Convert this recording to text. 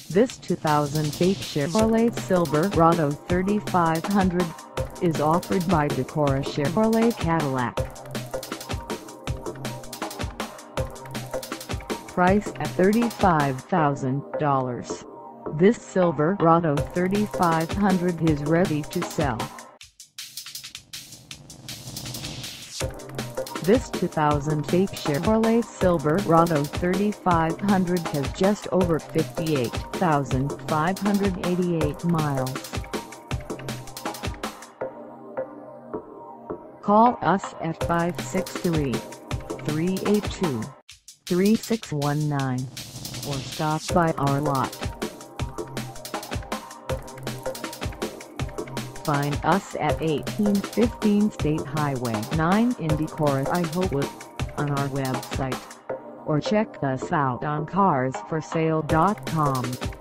This 2008 Chevrolet Silverado 3500 is offered by DECORAH Chevrolet Cadillac. Price at $35,000. This Silverado 3500 is ready to sell. This 2008 Chevrolet Silverado 3500 has just over 58,588 miles. Call us at 563-382-3619 or stop by our lot. Find us at 1815 State Highway 9 in DECORAH, Iowa, on our website, or check us out on carsforsale.com.